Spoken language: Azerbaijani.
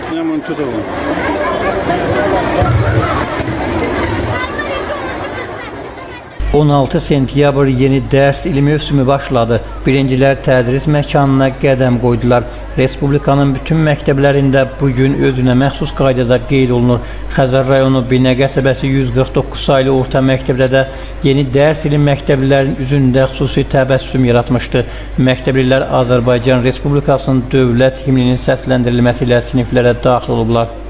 Yaman kötü oldu. ...16 sentyabr yeni dərs ili mövsümü başladı. Birincilər tədris məkanına qədəm qoydular. Respublikanın bütün məktəblərində bugün özünə məxsus qaydada qeyd olunur. Xəzər rayonu Binə qəsəbəsi 149 saylı orta məktəbdə də yeni dərs ili məktəblilərin üzündə xüsusi təbəssüm yaratmışdı. Məktəblilər Azərbaycan Respublikasının dövlət himninin səsləndirilməsi ilə siniflərə daxil olublar.